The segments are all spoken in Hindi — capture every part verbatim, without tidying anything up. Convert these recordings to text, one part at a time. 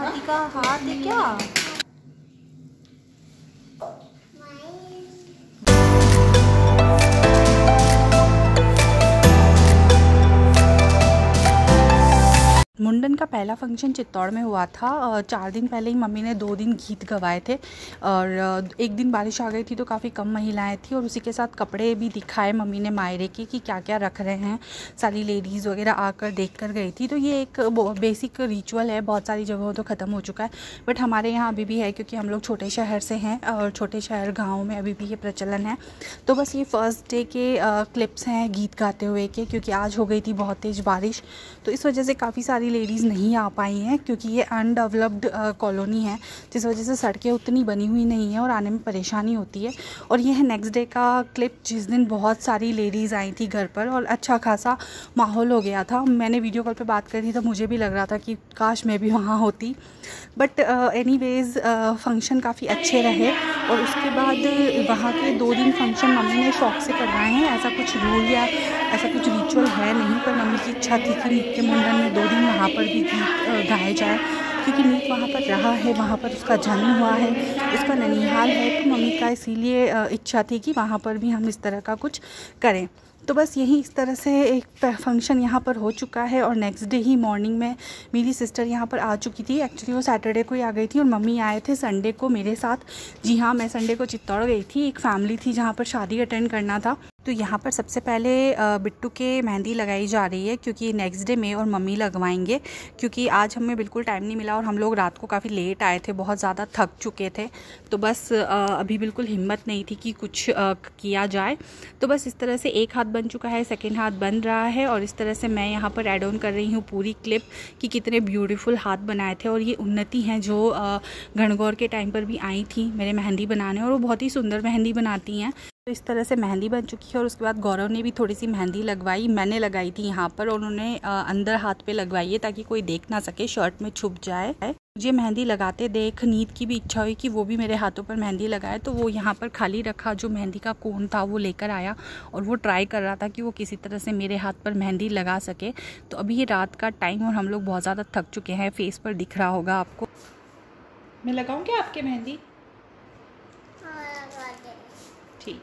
हाथी का हाथ है क्या? मुंडन का पहला फंक्शन चित्तौड़ में हुआ था। चार दिन पहले ही मम्मी ने दो दिन गीत गवाए थे और एक दिन बारिश आ गई थी तो काफ़ी कम महिलाएं थी और उसी के साथ कपड़े भी दिखाए मम्मी ने मायरे के कि क्या क्या रख रहे हैं। सारी लेडीज़ वगैरह आकर देख कर गई थी। तो ये एक बेसिक रिचुअल है, बहुत सारी जगहों तो ख़त्म हो चुका है बट हमारे यहाँ अभी भी है क्योंकि हम लोग छोटे शहर से हैं और छोटे शहर गाँव में अभी भी ये प्रचलन है। तो बस ये फर्स्ट डे के क्लिप्स हैं गीत गाते हुए के, क्योंकि आज हो गई थी बहुत तेज़ बारिश तो इस वजह से काफ़ी सारी लेडीज़ नहीं आ पाई हैं क्योंकि ये अनडेवलप्ड कॉलोनी है जिस वजह से सड़कें उतनी बनी हुई नहीं है और आने में परेशानी होती है। और ये है नेक्स्ट डे का क्लिप जिस दिन बहुत सारी लेडीज़ आई थी घर पर और अच्छा खासा माहौल हो गया था। मैंने वीडियो कॉल पे बात करी थी तो मुझे भी लग रहा था कि काश मैं भी वहाँ होती बट एनीवेज़ फंक्शन काफ़ी अच्छे रहे। और उसके बाद वहाँ के दो दिन फंक्शन मम्मी ने शौक़ से करवाए हैं। ऐसा कुछ रूल या ऐसा कुछ रिचुअल है नहीं, पर मम्मी की इच्छा थी कि नीत के मुंडन में दो दिन वहाँ पर भी गीत गाए जाए क्योंकि नीत वहाँ पर रहा है, वहाँ पर उसका जन्म हुआ है, उसका ननिहाल है। तो मम्मी का इसीलिए इच्छा थी कि वहाँ पर भी हम इस तरह का कुछ करें। तो बस यही इस तरह से एक फंक्शन यहाँ पर हो चुका है। और नेक्स्ट डे ही मॉर्निंग में मेरी सिस्टर यहाँ पर आ चुकी थी। एक्चुअली वो सैटरडे को ही आ गई थी और मम्मी आए थे संडे को मेरे साथ। जी हाँ, मैं संडे को चित्तौड़ गई थी, एक फैमिली थी जहाँ पर शादी अटेंड करना था। तो यहाँ पर सबसे पहले बिट्टू के मेहंदी लगाई जा रही है क्योंकि नेक्स्ट डे में और मम्मी लगवाएंगे क्योंकि आज हमें बिल्कुल टाइम नहीं मिला और हम लोग रात को काफ़ी लेट आए थे, बहुत ज़्यादा थक चुके थे। तो बस अभी बिल्कुल हिम्मत नहीं थी कि कुछ किया जाए। तो बस इस तरह से एक हाथ बन चुका है, सेकेंड हाथ बन रहा है और इस तरह से मैं यहाँ पर एड ऑन कर रही हूँ पूरी क्लिप कि कितने ब्यूटीफुल हाथ बनाए थे। और ये उन्नति हैं जो गणगौर के टाइम पर भी आई थी मेरे मेहंदी बनाने और वो बहुत ही सुंदर मेहंदी बनाती हैं। तो इस तरह से मेहंदी बन चुकी है और उसके बाद गौरव ने भी थोड़ी सी मेहंदी लगवाई, मैंने लगाई थी यहाँ पर और उन्होंने अंदर हाथ पे लगवाई है ताकि कोई देख ना सके, शर्ट में छुप जाए। मुझे मेहंदी लगाते देख नीत की भी इच्छा हुई कि वो भी मेरे हाथों पर मेहंदी लगाए। तो वो यहाँ पर खाली रखा जो मेहंदी का कोन था वो लेकर आया और वो ट्राई कर रहा था कि वो किसी तरह से मेरे हाथ पर मेहंदी लगा सके। तो अभी ये रात का टाइम और हम लोग बहुत ज़्यादा थक चुके हैं, फेस पर दिख रहा होगा आपको। मैं लगाऊँ क्या आपके मेहंदी? ठीक।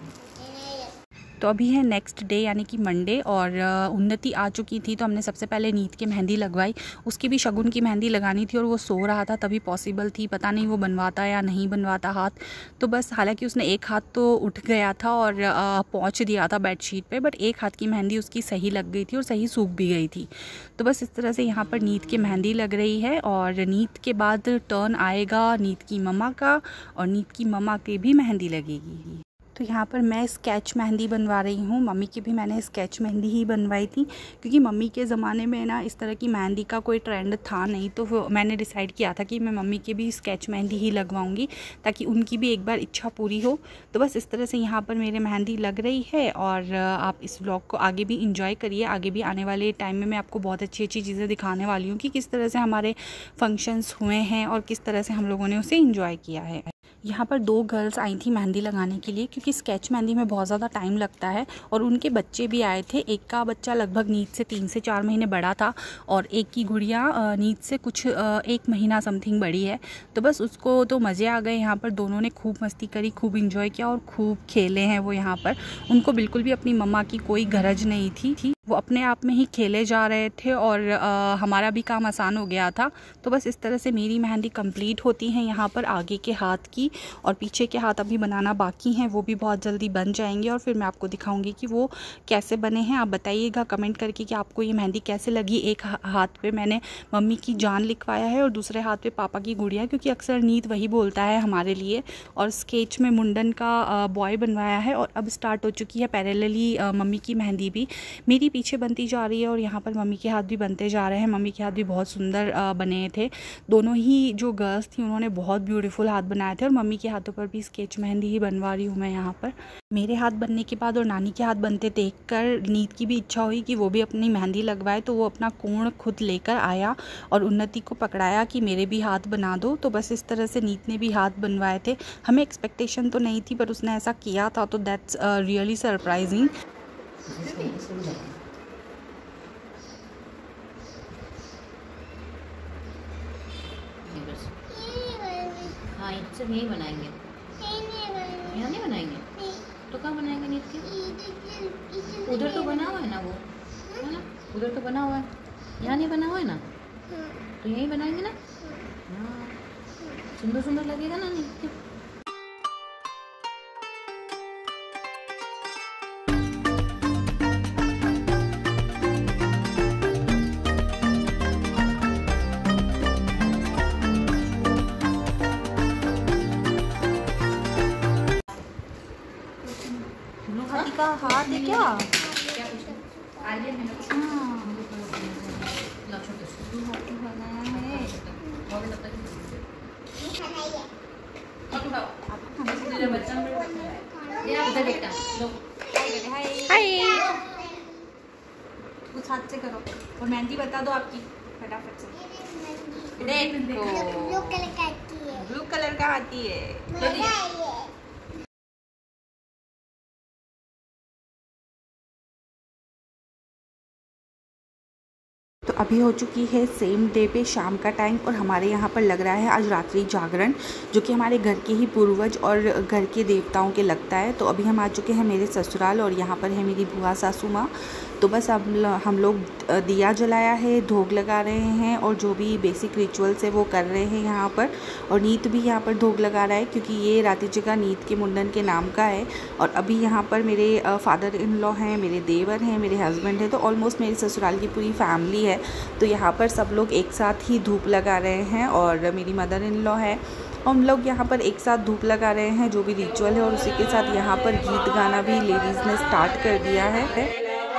तो अभी है नेक्स्ट डे यानी कि मंडे और उन्नति आ चुकी थी तो हमने सबसे पहले नीत के मेहंदी लगवाई। उसकी भी शगुन की मेहंदी लगानी थी और वो सो रहा था तभी पॉसिबल थी, पता नहीं वो बनवाता या नहीं बनवाता हाथ। तो बस हालांकि उसने एक हाथ तो उठ गया था और पहुँच दिया था बेडशीट पे बट एक हाथ की मेहंदी उसकी सही लग गई थी और सही सूख भी गई थी। तो बस इस तरह से यहाँ पर नीत की मेहंदी लग रही है और नीत के बाद टर्न आएगा नीत की मम्मा का और नीत की मम्मा की भी मेहंदी लगेगी। तो यहाँ पर मैं स्केच मेहंदी बनवा रही हूँ। मम्मी की भी मैंने स्केच मेहंदी ही बनवाई थी क्योंकि मम्मी के ज़माने में ना इस तरह की मेहंदी का कोई ट्रेंड था नहीं। तो मैंने डिसाइड किया था कि मैं मम्मी की भी स्केच मेहंदी ही लगवाऊंगी ताकि उनकी भी एक बार इच्छा पूरी हो। तो बस इस तरह से यहाँ पर मेरे मेहंदी लग रही है और आप इस व्लॉग को आगे भी इंजॉय करिए। आगे भी आने वाले टाइम में मैं आपको बहुत अच्छी अच्छी चीज़ें दिखाने वाली हूँ कि किस तरह से हमारे फंक्शंस हुए हैं और किस तरह से हम लोगों ने उसे इंजॉय किया है। यहाँ पर दो गर्ल्स आई थी मेहंदी लगाने के लिए क्योंकि स्केच मेहंदी में बहुत ज़्यादा टाइम लगता है और उनके बच्चे भी आए थे। एक का बच्चा लगभग नीत से तीन से चार महीने बड़ा था और एक की गुड़िया नीत से कुछ एक महीना समथिंग बड़ी है। तो बस उसको तो मज़े आ गए। यहाँ पर दोनों ने खूब मस्ती करी, खूब इंजॉय किया और खूब खेले हैं वो यहाँ पर। उनको बिल्कुल भी अपनी मम्मा की कोई गरज नहीं थी थी वो अपने आप में ही खेले जा रहे थे और आ, हमारा भी काम आसान हो गया था। तो बस इस तरह से मेरी मेहंदी कंप्लीट होती है यहाँ पर आगे के हाथ की और पीछे के हाथ अभी बनाना बाकी हैं, वो भी बहुत जल्दी बन जाएंगे और फिर मैं आपको दिखाऊंगी कि वो कैसे बने हैं। आप बताइएगा कमेंट करके कि आपको ये मेहंदी कैसे लगी। एक हाथ पे मैंने मम्मी की जान लिखवाया है और दूसरे हाथ पे पापा की गुड़िया, क्योंकि अक्सर नीत वही बोलता है हमारे लिए। और स्केच में मुंडन का बॉय बनवाया है और अब स्टार्ट हो चुकी है पैरेलली मम्मी की मेहंदी भी मेरी पीछे बनती जा रही है और यहाँ पर मम्मी के हाथ भी बनते जा रहे हैं। मम्मी के हाथ भी बहुत सुंदर बने थे। दोनों ही जो गर्ल्स थी उन्होंने बहुत ब्यूटीफुल हाथ बनाए थे और मम्मी के हाथों पर भी स्केच मेहंदी ही बनवा रही हूँ मैं यहाँ पर। मेरे हाथ बनने के बाद और नानी के हाथ बनते देखकर नीत की भी इच्छा हुई कि वो भी अपनी मेहंदी लगवाए। तो वो अपना कोण खुद लेकर आया और उन्नति को पकड़ाया कि मेरे भी हाथ बना दो। तो बस इस तरह से नीत ने भी हाथ बनवाए थे। हमें एक्सपेक्टेशन तो नहीं थी पर उसने ऐसा किया था तो दैट्स रियली सरप्राइजिंग। सिर्फ यही बनाएंगे, यहाँ नहीं बनाएंगे तो कहाँ बनाएंगे नीत के? उधर तो बना हुआ है ना वो, है ना, उधर तो बना हुआ है, यहाँ नहीं बना हुआ है ना, तो यहीं बनाएंगे ना। हाँ, सुंदर सुंदर लगेगा ना नीत के। का हाथ है क्या? कुछ हाथ से करो और मेहंदी बता दो आपकी फटाफट से। देखो ब्लू कलर का हाथी है, ब्लू कलर का हाथी है। तो अभी हो चुकी है सेम डे पे शाम का टाइम और हमारे यहाँ पर लग रहा है आज रात्रि जागरण, जो कि हमारे घर के ही पूर्वज और घर के देवताओं के लगता है। तो अभी हम आ चुके हैं मेरे ससुराल और यहाँ पर है मेरी बुआ सासू माँ। तो बस अब हम लोग दिया जलाया है, धूप लगा रहे हैं और जो भी बेसिक रिचुअल्स है वो कर रहे हैं यहाँ पर। और नीत भी यहाँ पर धूप लगा रहा है क्योंकि ये रात्रि जगह नीत के मुंडन के नाम का है। और अभी यहाँ पर मेरे फादर इन लॉ हैं, मेरे देवर हैं, मेरे हस्बैंड हैं, तो ऑलमोस्ट मेरे ससुराल की पूरी फैमिली है। तो यहाँ पर सब लोग एक साथ ही धूप लगा रहे हैं और मेरी मदर इन लॉ है, हम लोग यहाँ पर एक साथ धूप लगा रहे हैं जो भी रिचुअल है। और उसी के साथ यहाँ पर गीत गाना भी लेडीज़ ने स्टार्ट कर दिया है।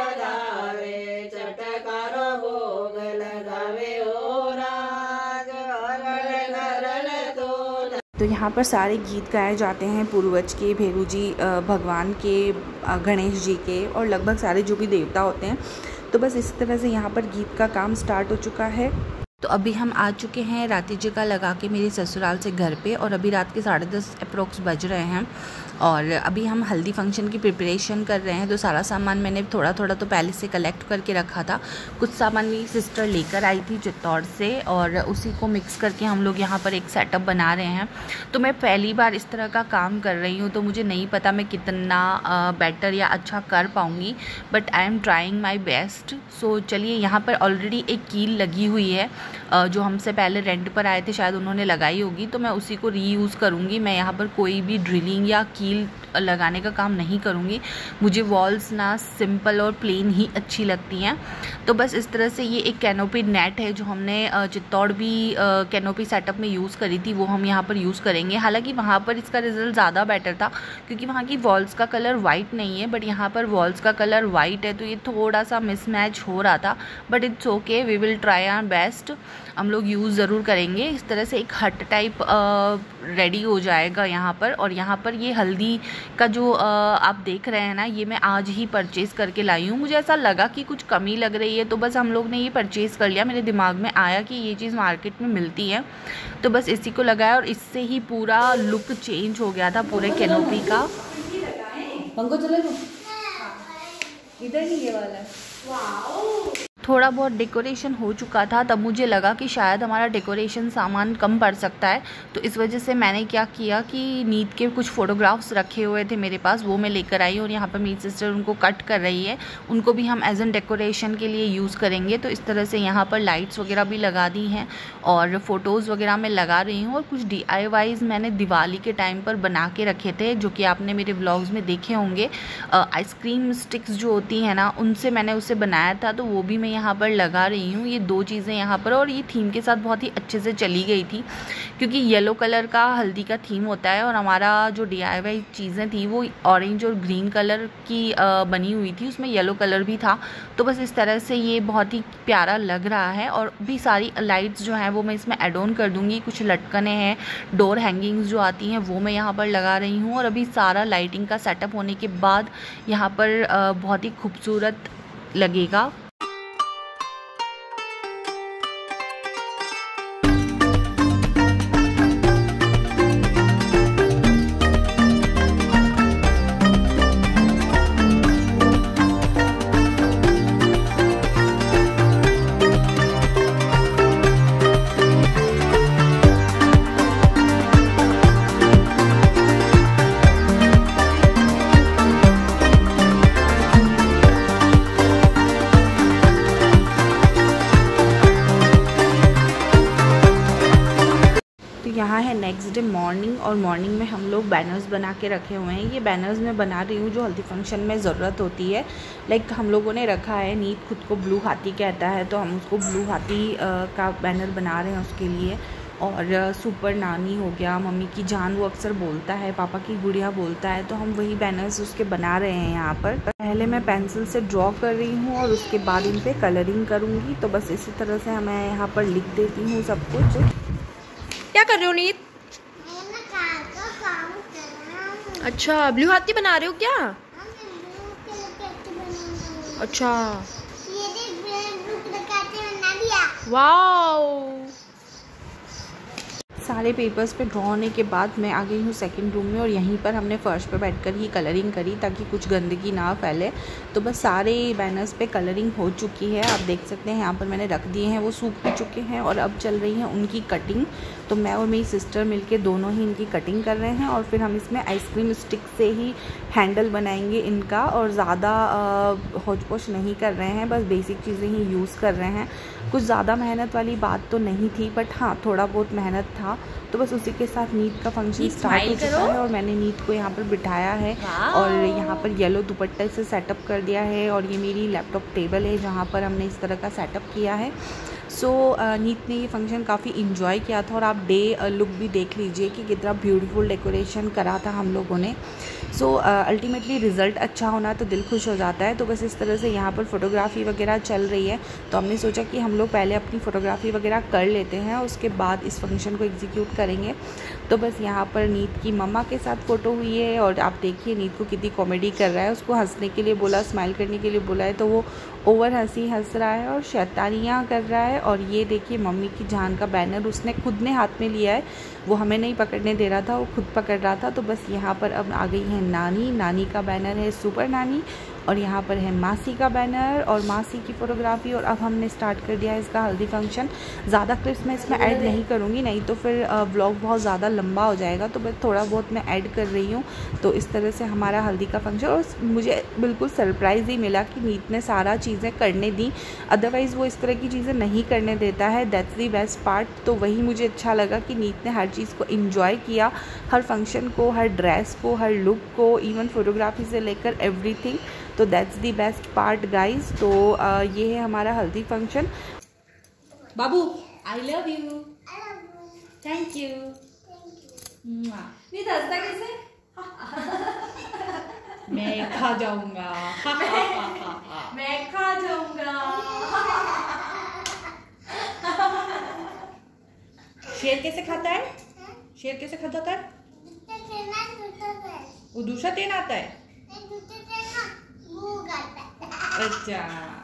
तो यहाँ पर सारे गीत गाए जाते हैं पूर्वज के, भैरू जी भगवान के, गणेश जी के और लगभग सारे जो भी देवता होते हैं। तो बस इस तरह से यहाँ पर गीत का काम स्टार्ट हो चुका है। तो अभी हम आ चुके हैं रात्रि जगह लगा के मेरे ससुराल से घर पे और अभी रात के साढ़े दस अप्रोक्स बज रहे हैं और अभी हम हल्दी फंक्शन की प्रिपरेशन कर रहे हैं। तो सारा सामान मैंने थोड़ा थोड़ा तो पहले से कलेक्ट करके रखा था, कुछ सामान मेरी सिस्टर लेकर आई थी चित्तौड़ से और उसी को मिक्स करके हम लोग यहाँ पर एक सेटअप बना रहे हैं। तो मैं पहली बार इस तरह का काम कर रही हूँ, तो मुझे नहीं पता मैं कितना बेटर या अच्छा कर पाऊँगी, but I am trying my best. So चलिए, यहाँ पर ऑलरेडी एक कील लगी हुई है जो हमसे पहले रेंट पर आए थे, शायद उन्होंने लगाई होगी, तो मैं उसी को रीयूज़ करूँगी। मैं यहाँ पर कोई भी ड्रिलिंग या कील लगाने का काम नहीं करूँगी, मुझे वॉल्स ना सिंपल और प्लेन ही अच्छी लगती हैं। तो बस इस तरह से ये एक कैनोपी नेट है जो हमने चित्तौड़ भी कैनोपी सेटअप में यूज़ करी थी, वो हम यहाँ पर यूज़ करेंगे। हालांकि वहाँ पर इसका रिजल्ट ज़्यादा बेटर था क्योंकि वहाँ की वॉल्स का कलर वाइट नहीं है, बट यहाँ पर वॉल्स का कलर वाइट है, तो ये थोड़ा सा मिसमैच हो रहा था, but it's okay, we will try our best. हम लोग यूज़ ज़रूर करेंगे। इस तरह से एक हट टाइप रेडी हो जाएगा यहाँ पर। और यहाँ पर ये हल्दी का जो आ, आप देख रहे हैं ना, ये मैं आज ही परचेज़ करके लाई हूँ। मुझे ऐसा लगा कि कुछ कमी लग रही है, तो बस हम लोग ने ये परचेज़ कर लिया। मेरे दिमाग में आया कि ये चीज़ मार्केट में मिलती है, तो बस इसी को लगाया और इससे ही पूरा लुक चेंज हो गया था पूरे कैनोपी का। पंखा चले लो, इधर ही ये वाला है। थोड़ा बहुत डेकोरेशन हो चुका था, तब मुझे लगा कि शायद हमारा डेकोरेशन सामान कम पड़ सकता है, तो इस वजह से मैंने क्या किया कि नीत के कुछ फ़ोटोग्राफ्स रखे हुए थे मेरे पास, वो मैं लेकर आई और यहाँ पर मेरी सिस्टर उनको कट कर रही है, उनको भी हम एज एन डेकोरेशन के लिए यूज़ करेंगे। तो इस तरह से यहाँ पर लाइट्स वगैरह भी लगा दी हैं और फ़ोटोज़ वगैरह मैं लगा रही हूँ। और कुछ डी आई वाईज़ मैंने दिवाली के टाइम पर बना के रखे थे, जो कि आपने मेरे व्लॉग्स में देखे होंगे। आइसक्रीम स्टिक्स जो होती हैं ना, उनसे मैंने उसे बनाया था, तो वो भी मैं यहाँ पर लगा रही हूँ। ये दो चीज़ें यहाँ पर, और ये थीम के साथ बहुत ही अच्छे से चली गई थी क्योंकि येलो कलर का हल्दी का थीम होता है और हमारा जो डी आई वाई चीज़ें थी वो ऑरेंज और ग्रीन कलर की बनी हुई थी, उसमें येलो कलर भी था। तो बस इस तरह से ये बहुत ही प्यारा लग रहा है। और भी सारी लाइट्स जो हैं वो मैं इसमें एड ऑन कर दूँगी। कुछ लटकने हैं, डोर हैंगिंग्स जो आती हैं वो मैं यहाँ पर लगा रही हूँ। और अभी सारा लाइटिंग का सेटअप होने के बाद यहाँ पर बहुत ही खूबसूरत लगेगा। नेक्स्ट डे मॉर्निंग, और मॉर्निंग में हम लोग बैनर्स बना के रखे हुए हैं। ये बैनर्स मैं बना रही हूँ जो हल्दी फंक्शन में ज़रूरत होती है। लाइक हम लोगों ने रखा है, नीत खुद को ब्लू हाथी कहता है, तो हम उसको ब्लू हाथी का बैनर बना रहे हैं उसके लिए। और सुपर नानी हो गया, मम्मी की जान वो अक्सर बोलता है, पापा की गुड़िया बोलता है, तो हम वही बैनर्स उसके बना रहे हैं यहाँ पर। पहले मैं पेंसिल से ड्रॉ कर रही हूँ और उसके बाद इन पे कलरिंग करूँगी। तो बस इसी तरह से मैं यहाँ पर लिख देती हूँ सब कुछ। क्या कर रहे हो नीत? अच्छा, ब्लू हाथी बना रहे हो क्या? अच्छा, वाओ। सारे पेपर्स पे ड्रॉ होने के बाद मैं आ गई हूँ सेकंड रूम में, और यहीं पर हमने फर्श पे बैठकर ही कलरिंग करी ताकि कुछ गंदगी ना फैले। तो बस सारे बैनर्स पे कलरिंग हो चुकी है, आप देख सकते हैं यहाँ पर मैंने रख दिए हैं, वो सूख भी चुके हैं और अब चल रही है उनकी कटिंग। तो मैं और मेरी सिस्टर मिलके दोनों ही इनकी कटिंग कर रहे हैं, और फिर हम इसमें आइसक्रीम स्टिक से ही हैंडल बनाएंगे इनका, और ज़्यादा होच पोच नहीं कर रहे हैं, बस बेसिक चीज़ें ही यूज़ कर रहे हैं। कुछ ज़्यादा मेहनत वाली बात तो नहीं थी, बट हाँ थोड़ा बहुत मेहनत था। तो बस उसी के साथ नीत का फंक्शन स्टार्ट हो चुका है, और मैंने नीत को यहाँ पर बिठाया है और यहाँ पर येलो दुपट्टे से सेटअप कर दिया है। और ये मेरी लैपटॉप टेबल है जहाँ पर हमने इस तरह का सेटअप किया है। सो so, नीत ने ये फंक्शन काफ़ी इन्जॉय किया था, और आप डे लुक भी देख लीजिए कि कितना ब्यूटीफुल डेकोरेशन करा था हम लोगों ने। सो अल्टीमेटली रिज़ल्ट अच्छा होना तो दिल खुश हो जाता है। तो बस इस तरह से यहाँ पर फ़ोटोग्राफ़ी वगैरह चल रही है, तो हमने सोचा कि हम लोग पहले अपनी फ़ोटोग्राफ़ी वगैरह कर लेते हैं, उसके बाद इस फंक्शन को एग्जीक्यूट करेंगे। तो बस यहाँ पर नीत की मम्मा के साथ फ़ोटो हुई है, और आप देखिए नीत को कितनी कॉमेडी कर रहा है। उसको हंसने के लिए बोला, स्माइल करने के लिए बोला है, तो वो ओवर हंसी हंस रहा है और शैतानियाँ कर रहा है। और ये देखिए मम्मी की जान का बैनर उसने खुद ने हाथ में लिया है, वो हमें नहीं पकड़ने दे रहा था, वो खुद पकड़ रहा था। तो बस यहाँ पर अब आ गई है नानी, नानी का बैनर है सुपर नानी, और यहाँ पर है मासी का बैनर और मासी की फ़ोटोग्राफ़ी। और अब हमने स्टार्ट कर दिया है इसका हल्दी फंक्शन। ज़्यादा क्लिप्स मैं इसमें ऐड नहीं करूँगी, नहीं तो फिर व्लॉग बहुत ज़्यादा लंबा हो जाएगा, तो बस थोड़ा बहुत मैं ऐड कर रही हूँ। तो इस तरह से हमारा हल्दी का फंक्शन, और मुझे बिल्कुल सरप्राइज़ ही मिला कि नीत ने सारा चीज़ें करने दी, अदरवाइज़ वो इस तरह की चीज़ें नहीं करने देता है। That's the best part. तो वही मुझे अच्छा लगा कि नीत ने हर चीज़ को इन्जॉय किया, हर फंक्शन को, हर ड्रेस को, हर लुक को, इवन फोटोग्राफी से लेकर एवरीथिंग। तो that's the best part guys. तो uh, ये है हमारा हल्दी फंक्शन। बाबू I love you, thank you. Neet हंसता कैसे? मैं खा जाऊंगा, मैं खा जाऊंगा। शेर कैसे खाता है? शेर कैसे खाता है? वो दूसरा तेन आता है। अच्छा।